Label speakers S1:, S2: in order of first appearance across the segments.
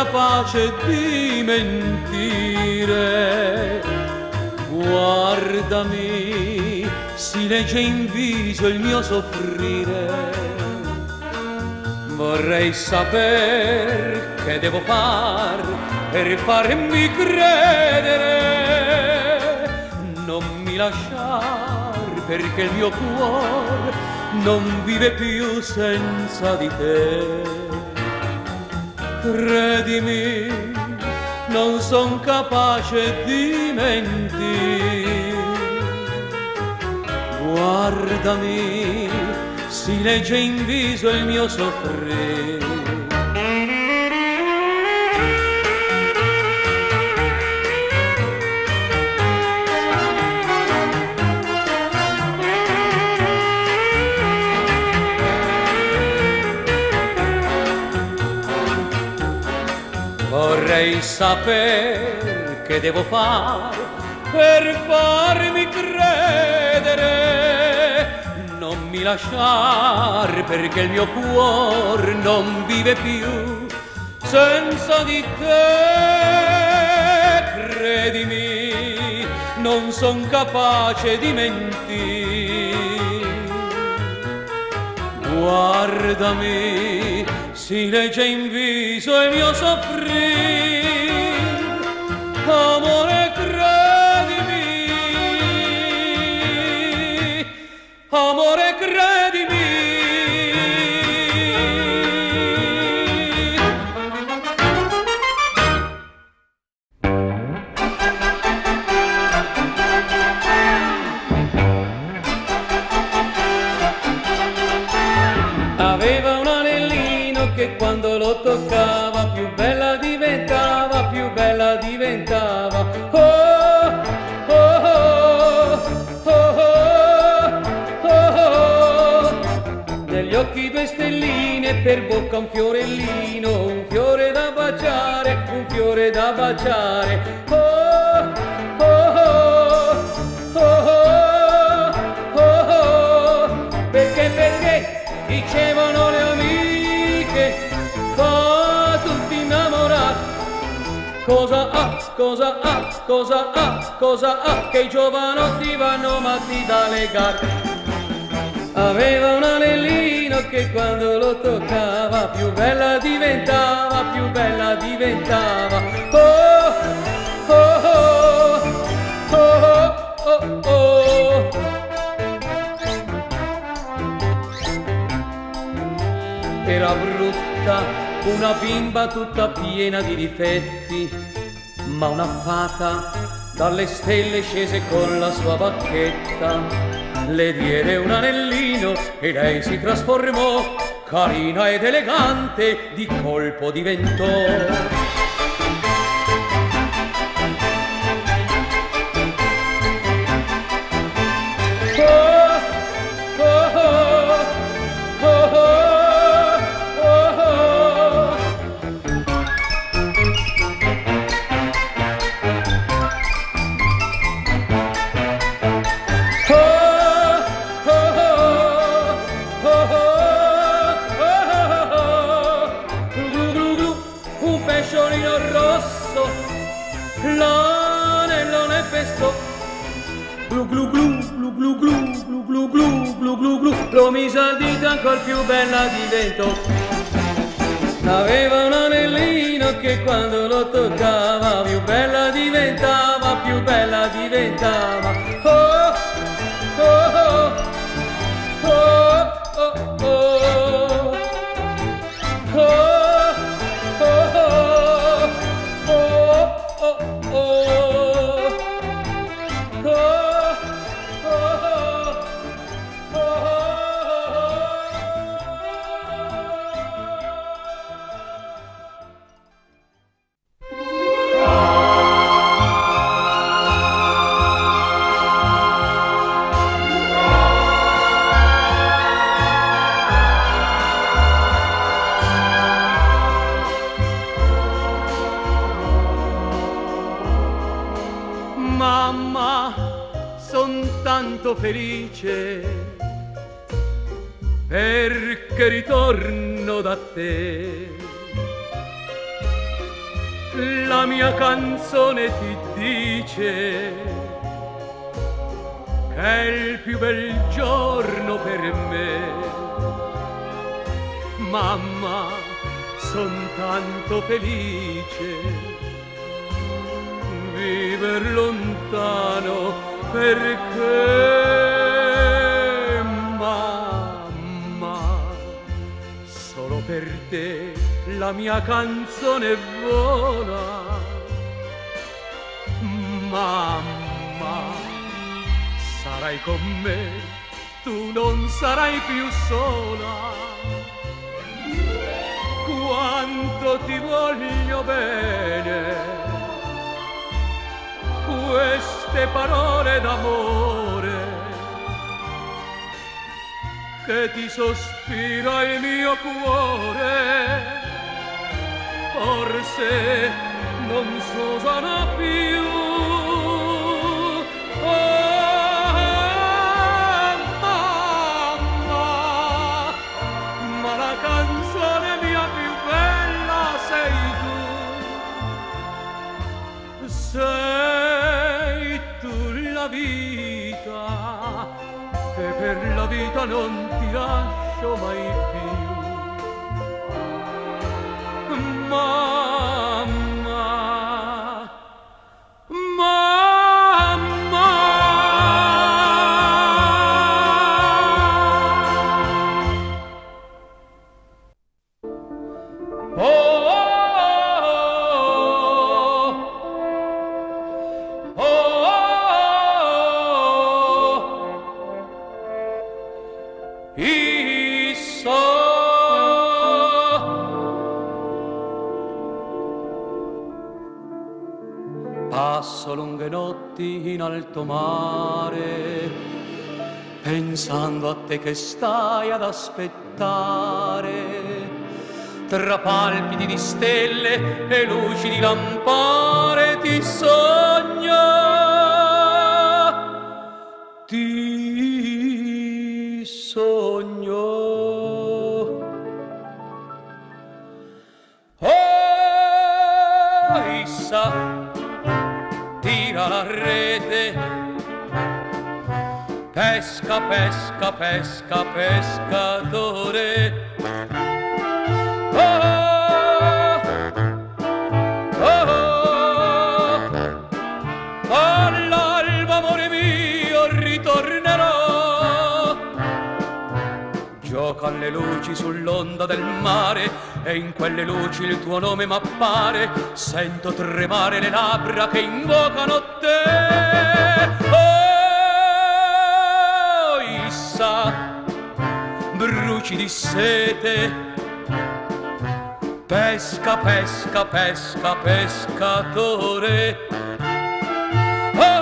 S1: capace di mentire. Guardami, si legge in viso il mio soffrire. Vorrei saper che devo far per farmi credere. Non mi lasciar perché il mio cuore non vive più senza di te. Credimi, non son capace di mentire. Guardami, si legge in viso il mio soffrire. Vorrei sapere che devo fare per farmi credere. Non mi lasciar perché il mio cuore non vive più senza di te. Credimi, non son capace di mentire. Guardami, si legge in viso il mio soffrire. Amore, credimi, amore, credimi. Aveva un anellino che quando lo toccava più bella diventava, più bella diventava. Oh, oh, oh, oh, oh, oh. Negli occhi due stelline, per bocca un fiorellino, un fiore da baciare, un fiore da baciare. Oh, oh, oh, oh, oh, oh. Perché dicevano le amiche, fa tutti innamorati. Cosa ha, cosa ha, cosa ha, cosa ha, che i giovanotti vanno matti da legare. Aveva un anellino che quando lo toccava più bella diventava, più bella diventava. Oh, oh, oh, oh, oh, oh. Era brutta, una bimba tutta piena di difetti, ma una fata dalle stelle scese con la sua bacchetta. Le diede un anellino e lei si trasformò, carina ed elegante, di colpo diventò. L'anellone pestò, glu glu glu, glu glu glu, glu glu glu, glu glu glu, lo mise al dito ancor più bella diventò. Aveva un anellino che quando lo toccava più bella diventava, più bella diventava. Oh, oh, oh, oh, oh, oh, oh. Mamma, son tanto felice perché ritorno da te. la mia canzone ti dice che è il più bel giorno per me. Mamma, son tanto felice, viver lontano perché, mamma, solo per te la mia canzone vola. Mamma, sarai con me, tu non sarai più sola. Quanto ti voglio bene, queste parole d'amore che ti sospira il mio cuore, forse non s'usano più. Oh, mamma, ma la canzone mia più bella sei tu. Sei tu la vita, e per la vita non ti lascio mai più. Mamma, mamma. Oh, oh, oh, oh. Passo lunghe notti in alto mare, pensando a te che stai ad aspettare, tra palpiti di stelle e luci di lampare ti sogno, ti sogno. Oh, issa tira la rete, pesca, pesca, pesca, pescatore. Oh, oh, oh, all'alba, amore mio, ritornerò. Gioca alle luci sull'onda del mare e in quelle luci il tuo nome m'appare. Sento tremare le labbra che invocano te. Oh, issa, bruci di sete, pesca, pesca, pesca, pescatore. Oh,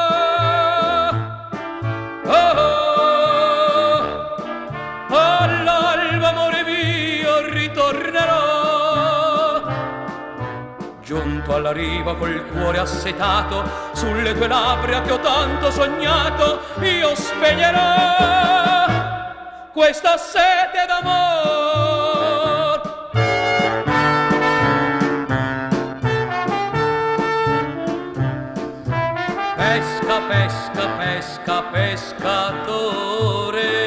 S1: oh, oh, all'alba, amore mio, ritornerò. Giunto alla riva col cuore assetato, sulle tue labbra che ho tanto sognato, io spegnerò questa sete d'amor. Pesca, pesca, pesca, pescatore.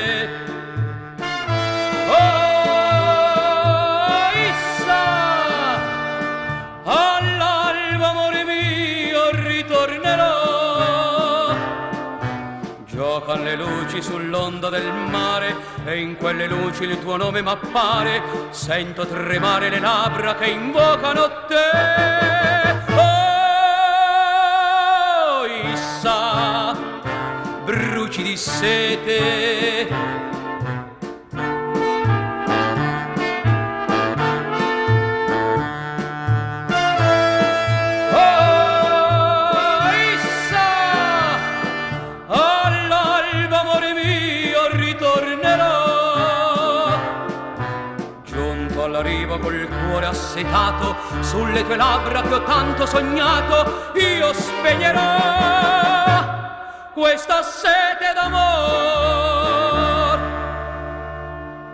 S1: Oh, issa, all'alba, amore mio, ritornerò. Gioca alle luci sull'onda del mare e in quelle luci il tuo nome m'appare. Sento tremare le labbra che invocano te. Oh, issa, bruci di sete, col cuore assetato, sulle tue labbra che ho tanto sognato, io spegnerò questa sete d'amor.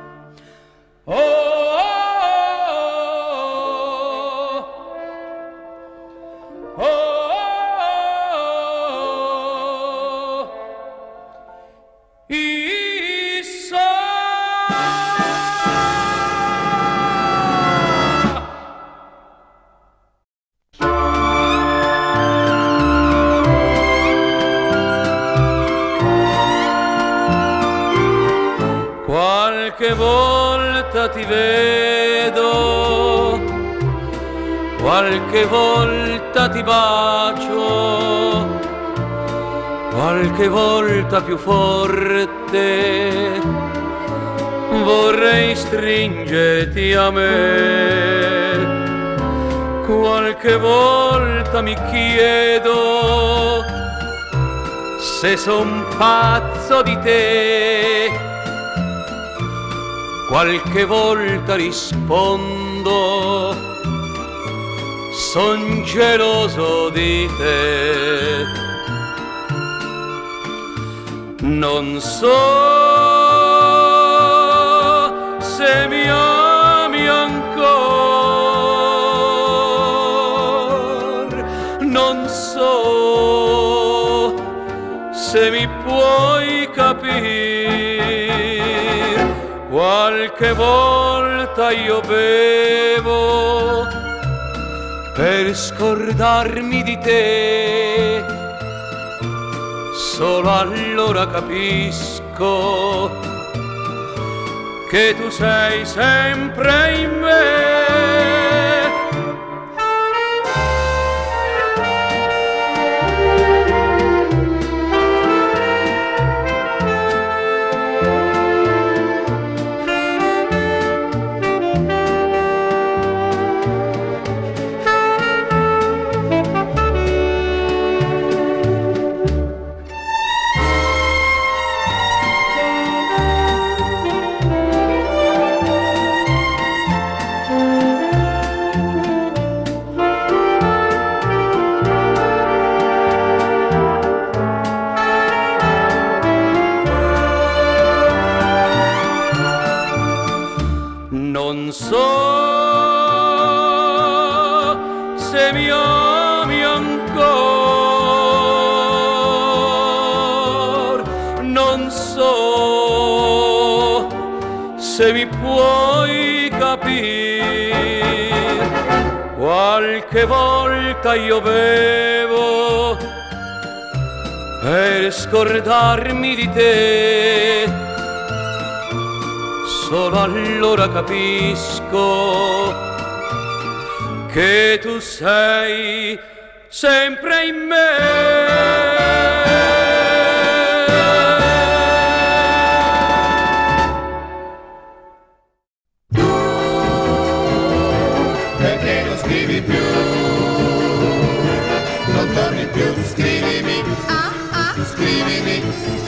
S1: Oh, oh, vedo, qualche volta ti bacio, qualche volta più forte, vorrei stringerti a me. Qualche volta mi chiedo se son pazzo di te, qualche volta rispondo son geloso di te. Non so se mi ami ancora, non so se mi puoi capire. Qualche volta io bevo per scordarmi di te, solo allora capisco che tu sei sempre in me. Non so se mi ami ancora, non so se mi puoi capire. Qualche volta io bevo per scordarmi di te, solo allora capisco che tu sei sempre in me.
S2: Perché non scrivi più? Non torni più, scrivimi. Scrivimi.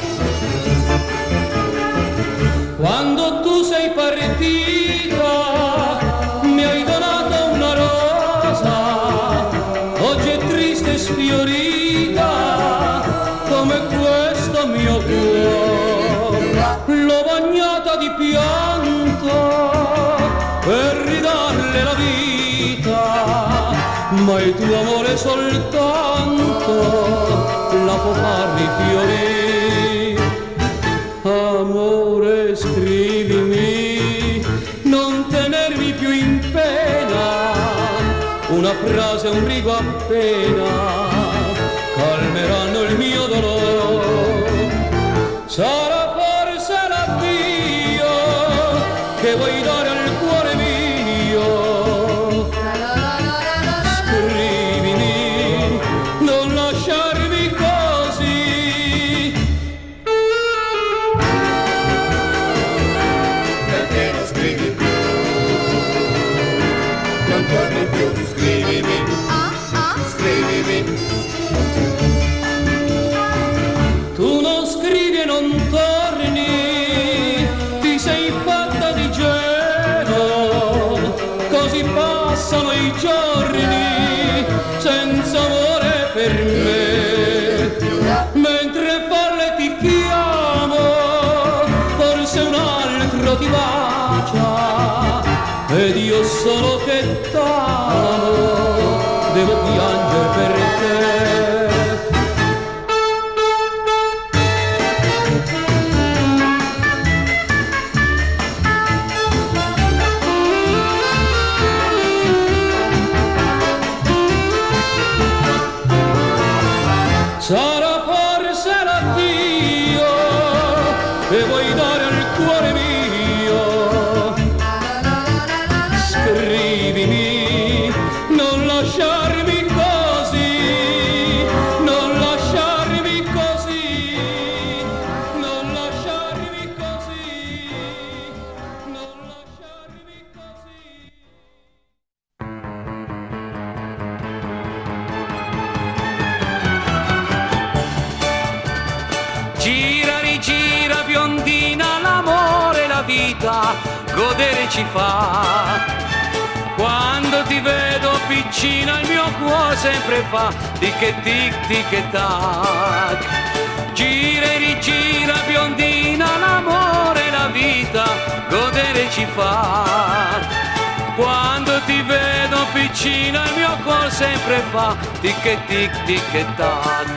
S1: Quando tu sei partita mi hai donato una rosa, oggi è triste e sfiorita come questo mio cuore. L'ho bagnata di pianto per ridarle la vita, ma il tuo amore soltanto la può far rifiorire. Amore, scrivimi, non tenermi più in pena, una frase, un rigo appena calmeranno il mio dolore. Sarà forse l'addio che vuoi dare al cuore mio. Scrivimi, non lasciarmi così.
S2: Non torni più, scrivimi. Scrivimi.
S1: Tu non scrivi e non torni, ti sei fatta di gelo, così passano i giorni senza amore per me. Mentre folle ti chiamo, forse un altro ti bacia, ed io solo che t'amo devo piangere per te. Sarà forse l'addio che vuoi dare al cuore mio. godere ci fa. Quando ti vedo piccina il mio cuore sempre fa tic e tic tic e tac. Gira e rigira biondina, l'amore e la vita godere ci fa. Quando ti vedo piccina il mio cuore sempre fa tic e tic tic e tac.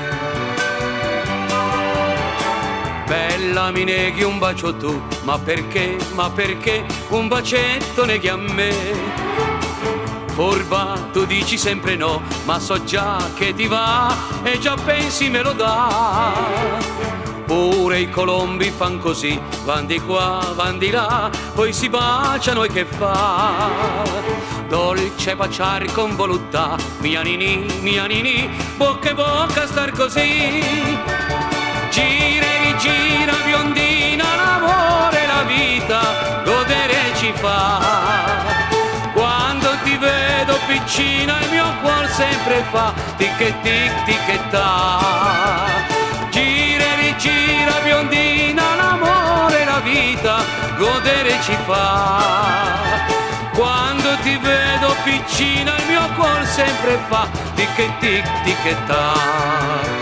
S1: Bella mi neghi un bacio tu, ma perché un bacetto neghi a me? Furba, tu dici sempre no, ma so già che ti va e già pensi me lo dà. Pure i colombi fan così, van di qua, van di là, poi si baciano e che fa? Dolce baciare con voluttà, mia nini, bocca e bocca star così. Gira e rigira biondina, l'amore e la vita godere ci fa. Quando ti vedo piccina il mio cuore sempre fa tic e tic tic e ta. Gira e rigira biondina, l'amore e la vita godere ci fa. Quando ti vedo piccina il mio cuore sempre fa tic e tic tic e ta.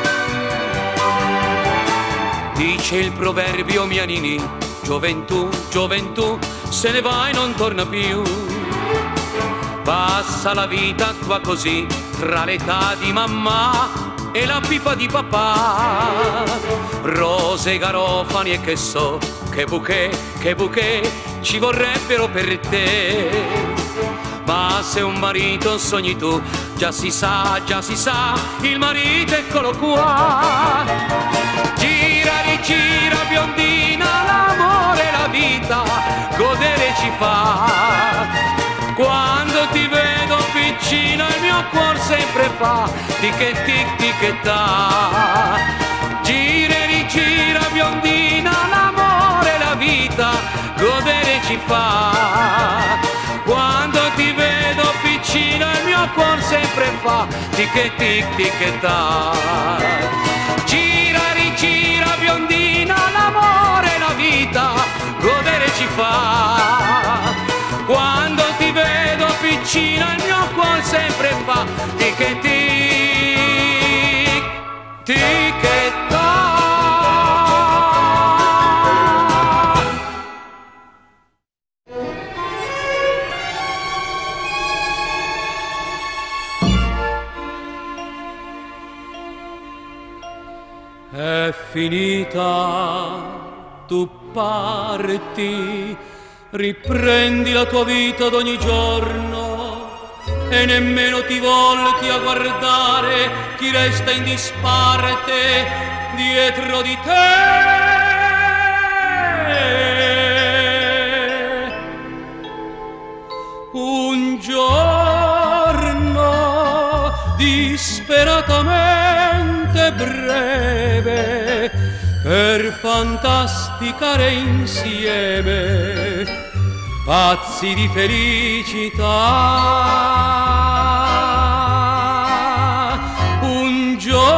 S1: Dice il proverbio mia nini, gioventù, gioventù, se ne va e non torna più. Passa la vita qua così, tra l'età di mamma e la pipa di papà. Rose, garofani e che so, che bouquet ci vorrebbero per te. Ma se un marito sogni tu, già si sa, il marito eccolo qua. Gira, rigira biondina, l'amore e la vita godere ci fa. Quando ti vedo piccina il mio cuore sempre fa tic e tic tic e ta. Gira e rigira biondina, l'amore e la vita godere ci fa. Quando ti vedo piccina il mio cuore sempre fa tic e tic tic e ta. Gira e rigira biondina, l'amore e la vita godere ci fa. Quando ti vedo piccina il mio cuore sempre fa tic e tic, tic e ta. È finita, tu parti, riprendi la tua vita d'ogni giorno e nemmeno ti volti a guardare chi resta in disparte dietro di te. Un giorno disperatamente breve per fantasticare insieme, pazzi di felicità. Un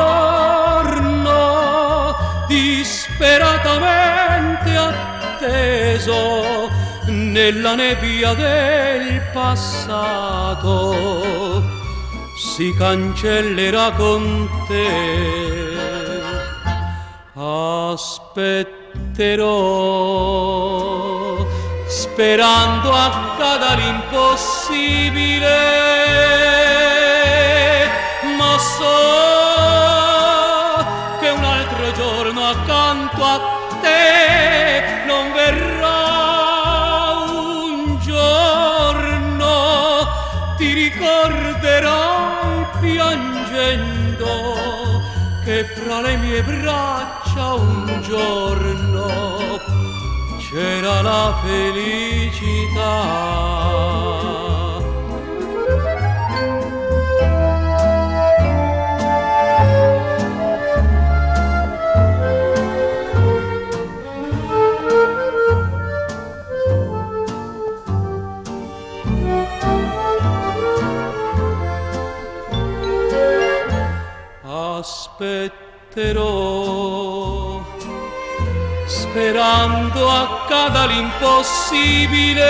S1: giorno disperatamente atteso nella nebbia del passato si cancellerà con te. Aspetterò, sperando accada l'impossibile, ma so che un altro giorno accanto a te non verrà. Un giorno ti ricorderai piangendo che fra le mie braccia un giorno c'era la felicità. Aspetterò, sperando accada l'impossibile,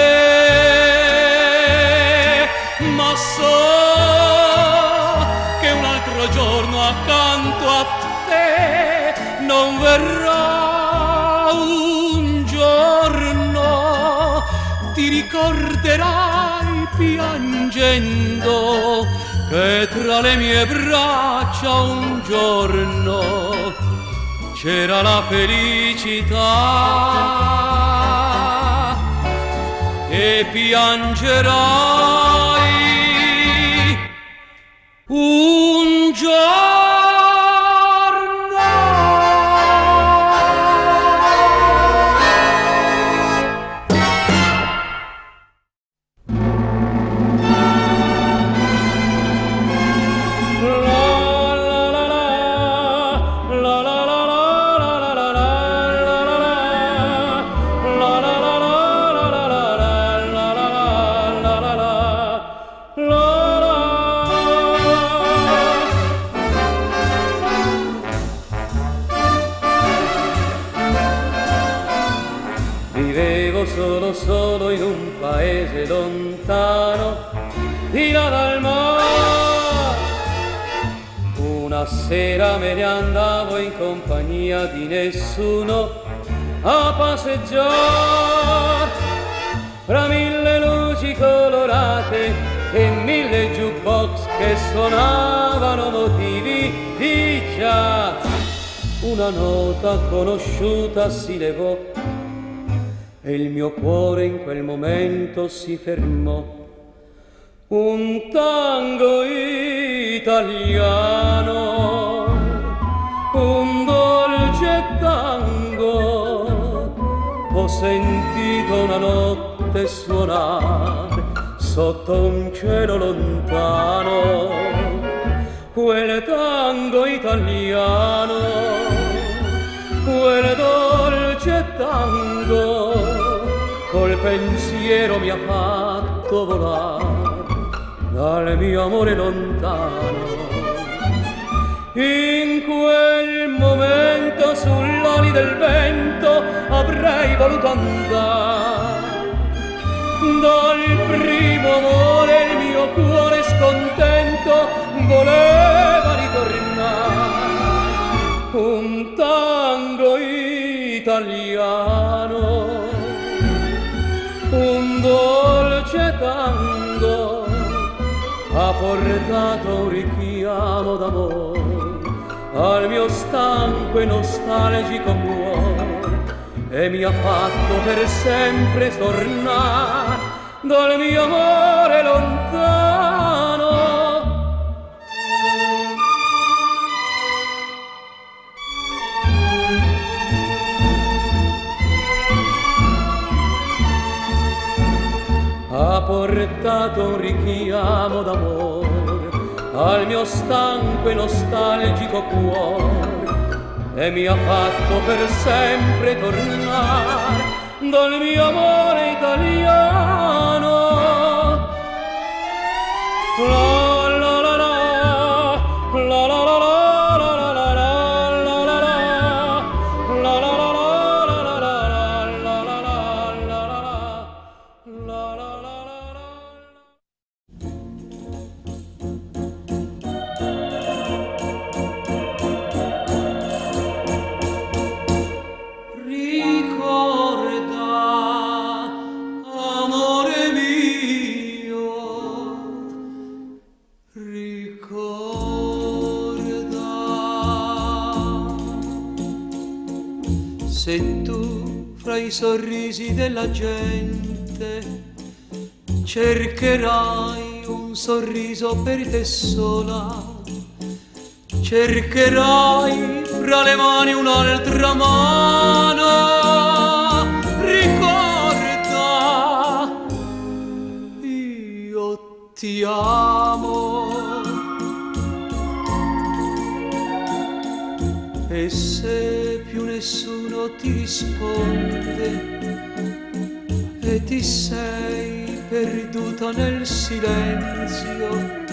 S1: ma so che un altro giorno accanto a te non verrà. Un giorno ti ricorderai piangendo che tra le mie braccia un giorno c'era la felicità, e piangerai un giorno. Vivevo solo in un paese lontano, di là dal mare. Una sera me ne andavo in compagnia di nessuno a passeggiare fra mille luci colorate e mille jukebox che suonavano motivi di jazz. Una nota conosciuta si levò e il mio cuore in quel momento si fermò. Un tango italiano, un dolce tango, ho sentito una notte suonare sotto un cielo lontano. Quel tango italiano, quel dolce tango, col pensiero mi ha fatto volare dal mio amore lontano. In quel momento sull'ali del vento avrei voluto andare. Dal primo amore il mio cuore scontento voleva ritornare. Un tango italiano, un dolce tango, ha portato un richiamo d'amore al mio stanco e nostalgico cuore e mi ha fatto per sempre tornare dal mio amore lontano. Ha portato un richiamo d'amore al mio stanco e nostalgico cuore e mi ha fatto per sempre tornare dal mio amore italiano. La la la la, la la la la. Se tu fra i sorrisi della gente cercherai un sorriso per te sola, cercherai fra le mani un'altra mano, ricorda, io ti amo. E se più nessuno ti risponde e ti sei perduta nel silenzio,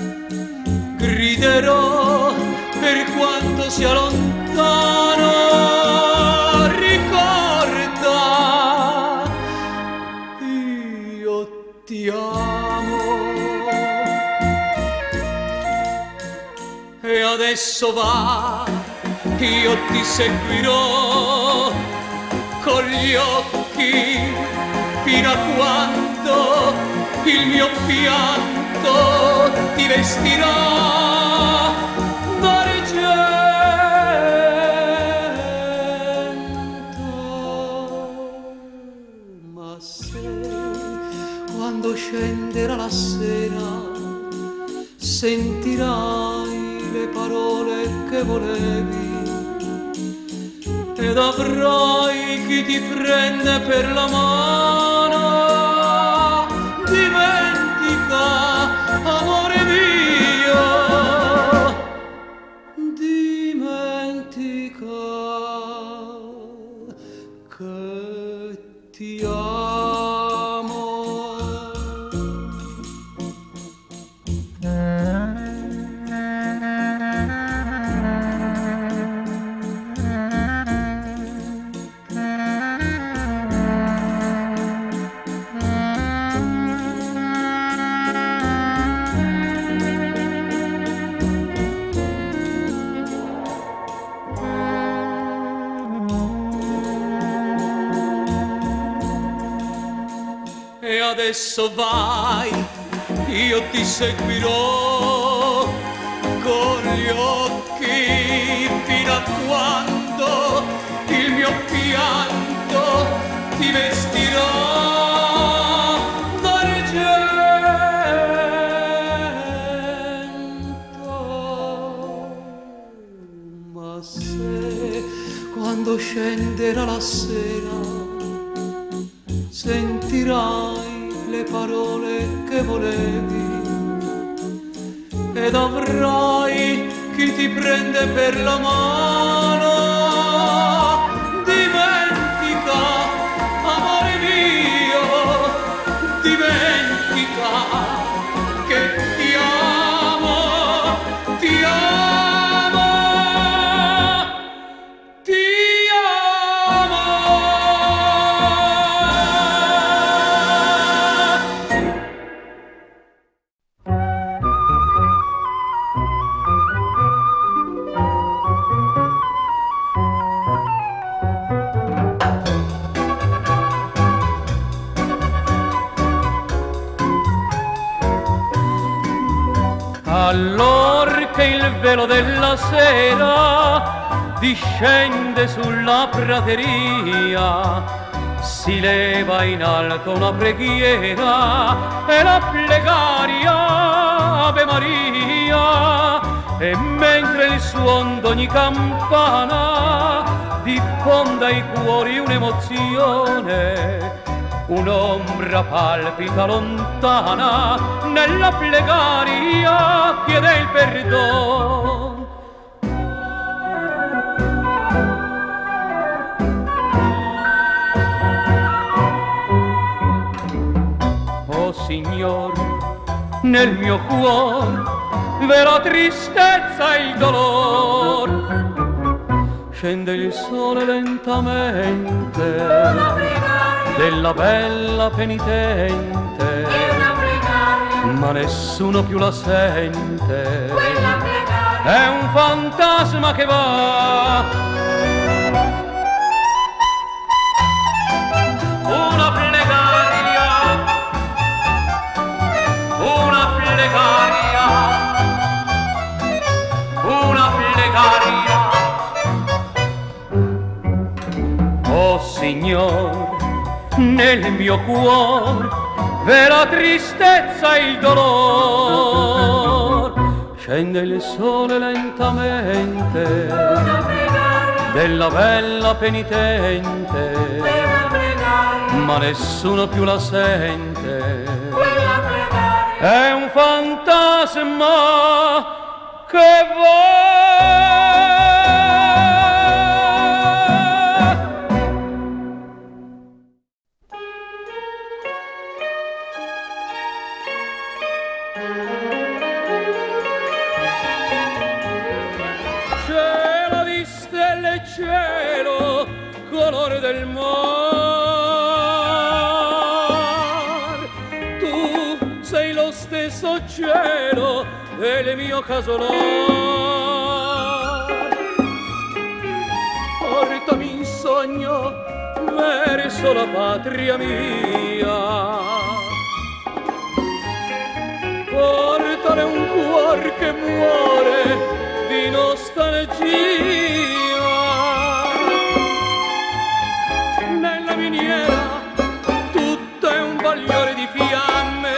S1: griderò per quanto sia lontano, ricorda io ti seguirò con gli occhi fino a quando il mio pianto ti vestirà d'argento. Ma se quando scenderà la sera sentirai le parole che volevi ed avrai chi ti prende per la mano. Dimentica, amore mio, dimentica che ti amo. E adesso vai, io ti seguirò con gli occhi fino a quando il mio pianto ti vestirà d'argento. Ma se quando scenderà la sera sentirai le parole che volevi ed avrai chi ti prende per la mano. Dimentica, amore mio, dimentica che ti amo, ti amo, ti amo. Allor che il velo della sera discende sulla prateria, si leva in alto una preghiera e la plegaria Ave Maria, e mentre il suon d'ogni campana diffonda ai cuori un'emozione, un'ombra palpita lontana nella plegaria chiede il perdono. Oh Signor, nel mio cuore v'è la tristezza e il dolor. Scende il sole lentamente della bella penitente, ma nessuno più la sente. È un fantasma che va, una plegaria, una plegaria, una plegaria. Oh Signor, nel mio cuore v'è la tristezza e il dolor. Scende il sole lentamente della bella penitente, ma nessuno più la sente. È un fantasma che va. Cielo di stelle, cielo, colore del mar, tu sei lo stesso cielo del mio casolare. sogno verso la patria mia. Portale un cuor che muore di nostalgia. Nella miniera tutto è un bagliore di fiamme.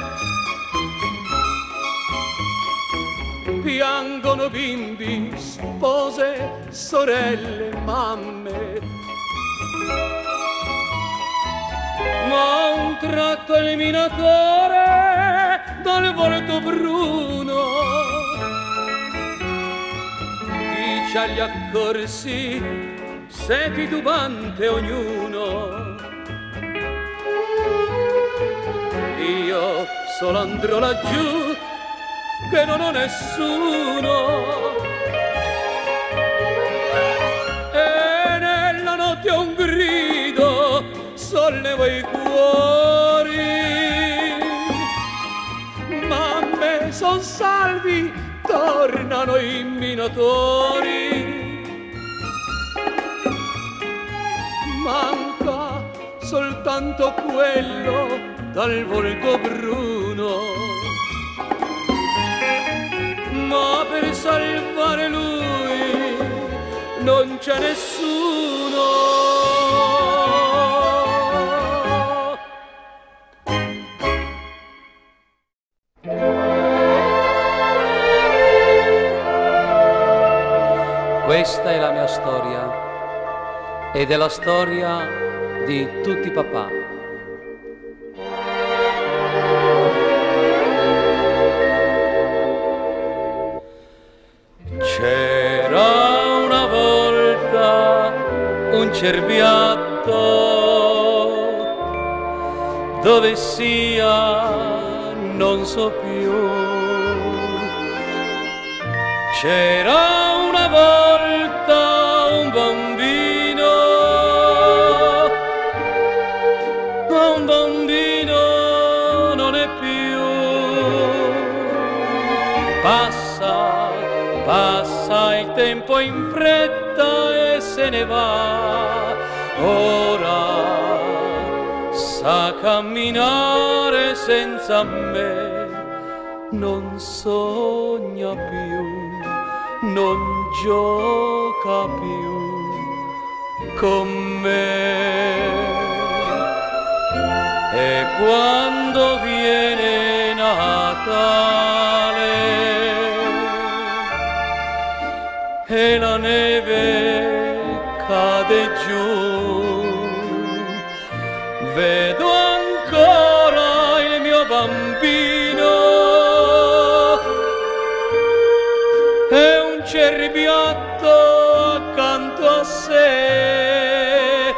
S1: Piangono bimbi, spose, sorelle, mamme. Ma un tratto eliminatore dal volto bruno dice agli accorsi, se titubante ognuno. Io solo andrò laggiù che non ho nessuno, e nella notte un grido sollevo i cuori. Mamme son salvi, tornano i minatori. Manca soltanto quello dal volto bruno, ma per salvare lui non c'è nessuno. Questa è la mia storia ed è la storia di tutti i papà. C'era una volta un cerbiatto, dove sia non so più. C'era una volta un bambino, ma un bambino non è più. Passa, passa il tempo in fretta e se ne va. Ora sa camminare senza me, non sogna più, non gioca più con me. E quando viene Natale e la neve cade giù, vedo ancora il mio bambino e un cerbiatto accanto a sé.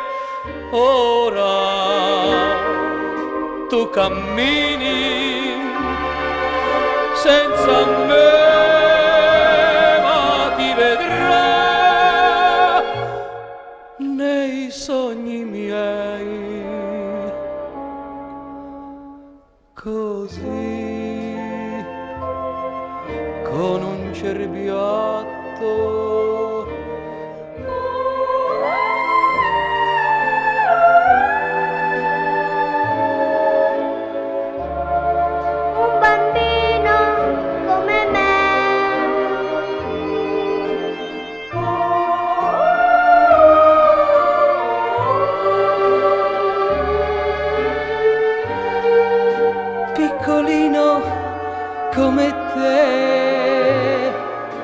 S1: Ora tu cammini senza me, ma ti vedrò nei sogni miei. Così, con un cerbiatto
S3: un bambino come me.
S1: Piccolino come te,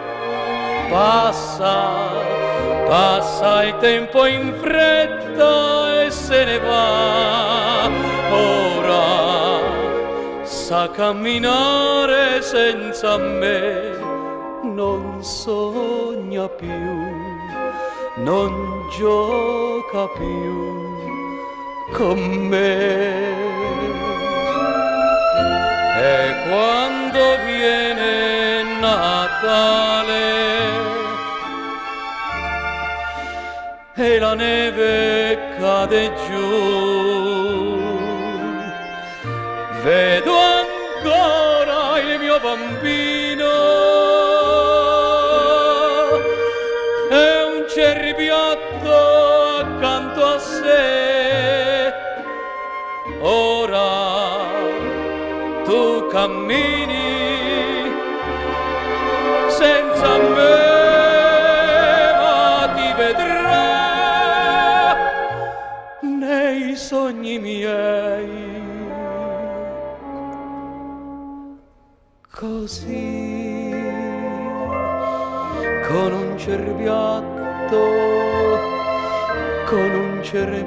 S1: passa, passa il tempo in fretta e se ne va. Ora sa camminare senza me, non sogna più, non gioca più con me. E quando viene Natale e la neve cade giù, vedo ancora il mio bambino e un cerbiatto accanto a sé. Ora tu cammini senza me, ma ti vedrà nei sogni miei. Così, con un cerbiatto, con un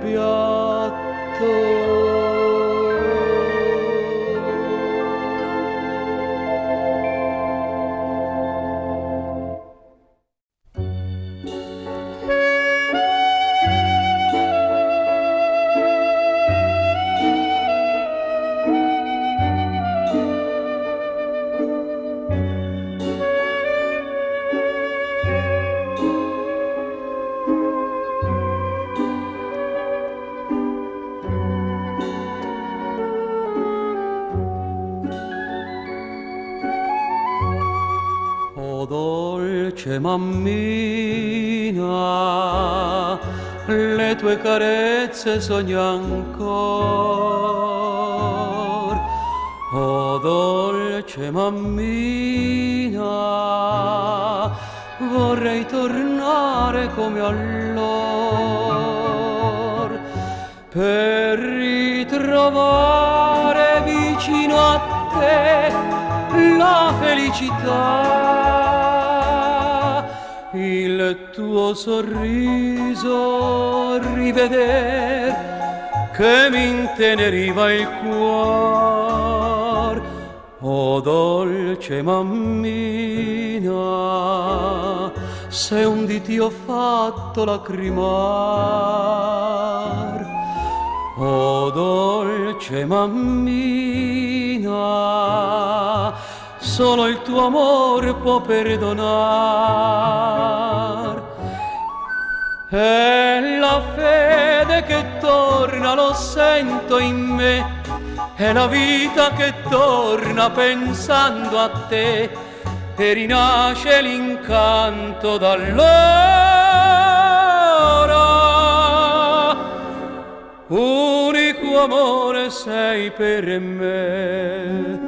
S1: cerbiatto. Dolce mammina, le tue carezze sogno ancor. Oh dolce mammina, vorrei tornare come allor, per ritrovare vicino a te la felicità. Il tuo sorriso riveder che mi inteneriva il cuor. Oh dolce mammina, se un dì ti ho fatto lacrimar. Oh dolce mammina, solo il tuo amor può perdonar. È la fede che torna, lo sento in me, è la vita che torna pensando a te, e rinasce l'incanto d'allora. Unico amore sei per me.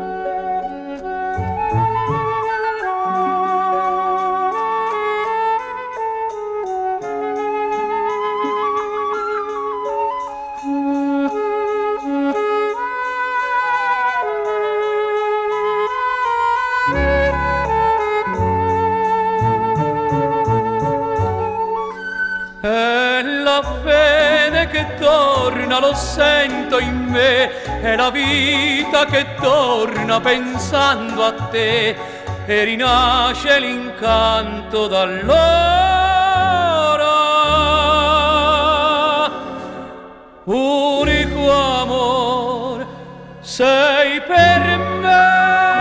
S1: È la fede che torna, lo sento in me, è la vita che torna pensando a te, e rinasce l'incanto d'allora. Unico amore sei per me.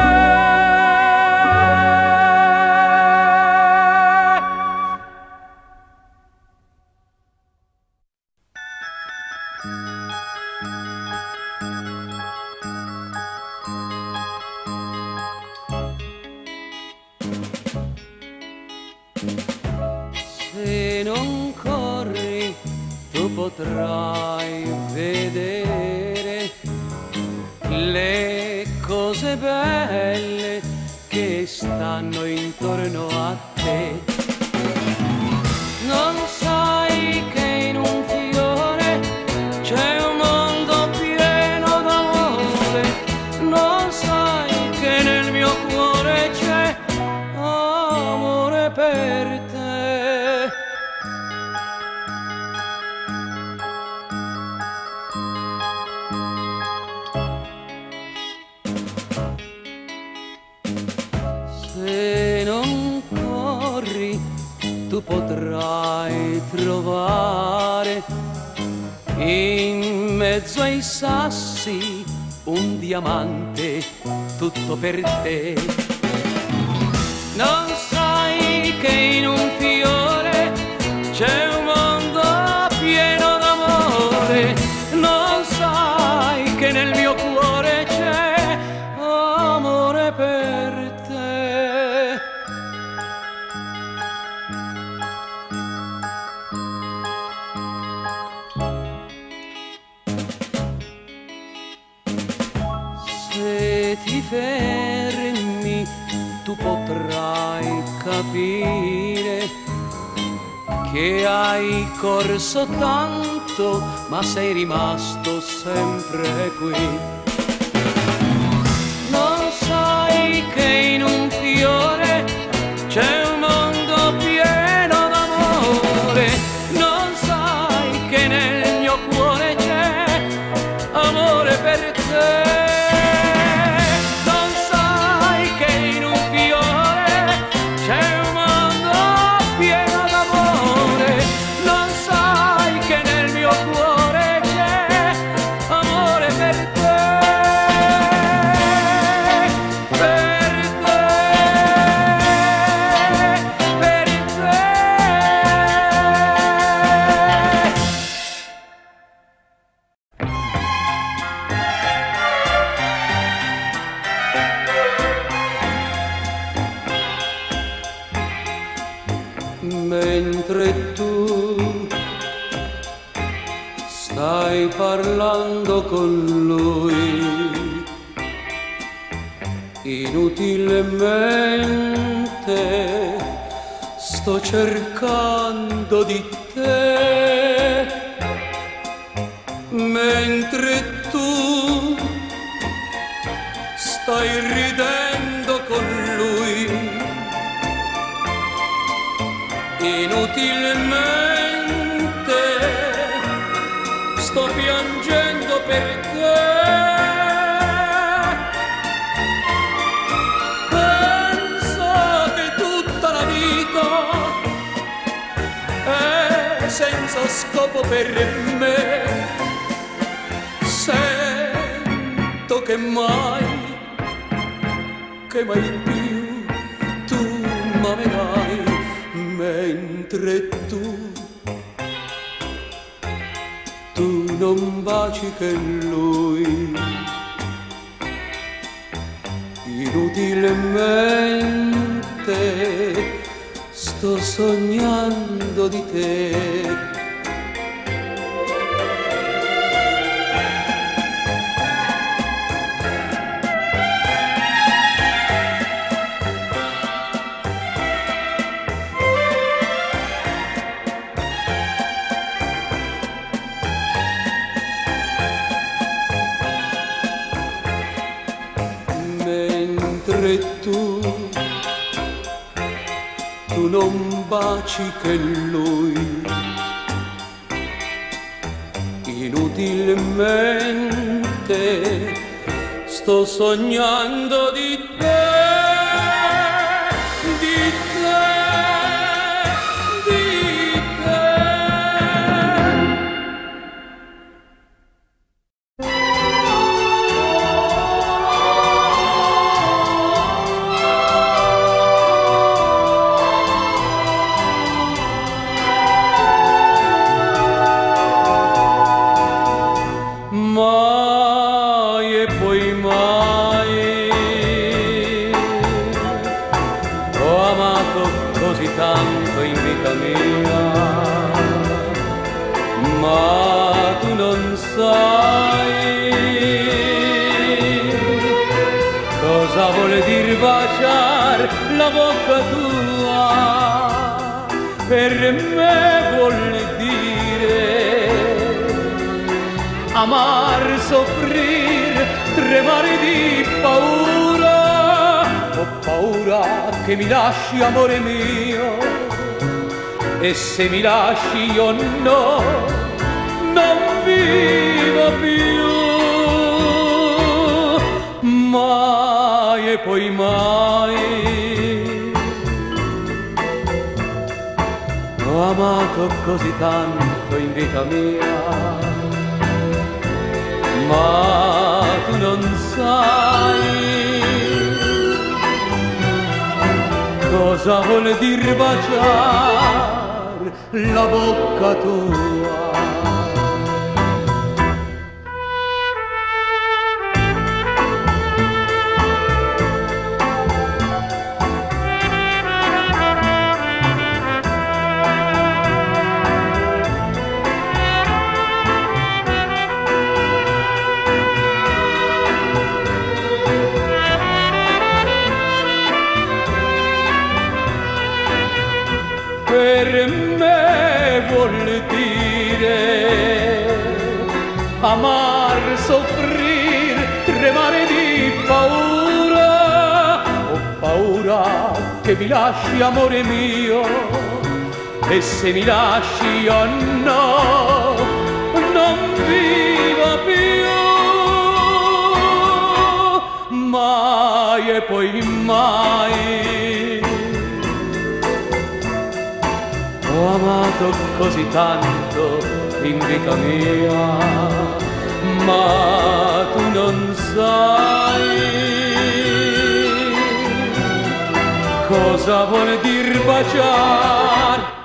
S1: Se non corri, tu potrai vedere le cose belle che stanno intorno a te. Non sai che in un fiore c'è un mondo pieno d'amore, non sai che nel mio cuore c'è amore per te. Se non corri, tu potrai trovare in mezzo ai sassi un diamante tutto per te. Non sai che in un fiore c'è un mondo pieno d'amore, non sai che nel mio cuore c'è amore per te. se ti fermi tu potrai capire che hai corso tanto ma sei rimasto sempre qui. Non sai che in un fiore c'è un mondo pieno d'amore, non sai che nel mio cuore c'è amore per te. Non sai che in un fiore c'è un mondo pieno d'amore, non sai che nel mio cuore c'è amore per te. Mentre tu stai parlando con lui, inutilmente sto cercando di te. Mentre tu stai ridendo con lui, inutilmente sto piangendo per te. Pensa che tutta la vita è senza scopo per me. Sento che mai più tu m'amerai. Mentre tu non baci che lui, inutilmente sto sognando di te. Mentre tu non baci che lui, inutilmente sto sognando di te, di te, di te. Mai e poi mai ho amato così tanto in vita mia, ma tu non sai cosa vuol dire baciare la bocca tua. Per me vuol dire amar, soffrire, tremare di paura. Ho paura che mi lasci, amore mio, e se mi lasci io non vivo più. Mai e poi mai ho amato così tanto in vita mia, ma tu non sai cosa vuol dire baciare la bocca tua. vuol dire amar, soffrir, tremare di paura. Ho paura che mi lasci, amore mio, e se mi lasci, oh no, non vivo più, mai e poi mai. Ho amato così tanto in vita mia, ma tu non sai cosa vuol dir baciar